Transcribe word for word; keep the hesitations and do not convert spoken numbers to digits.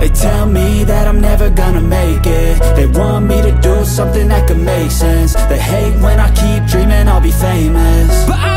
They tell me that I'm never gonna make it. They want me to do something that could make sense. They hate when I keep dreaming I'll be famous, but I